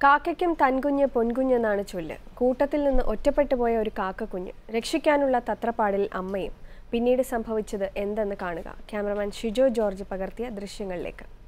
കാക്കയ്ക്കും തൻകുഞ്ഞ് പൊൻകുഞ്ഞെന്നാണ് ചൊല്ല്. കൂട്ടത്തിൽ നിന്ന് ഒറ്റപ്പെട്ടു പോയ ഒരു കാക്കക്കുഞ്ഞ്. രക്ഷിക്കാനുള്ള തത്രപ്പാടിൽ അമ്മയും. പിന്നീട് സംഭവിച്ചത് എന്തെന്ന് കാണുക. ക്യാമറമാൻ ഷിജോ ജോർജ് പകർത്തിയ ദൃശ്യങ്ങളിലേക്ക്.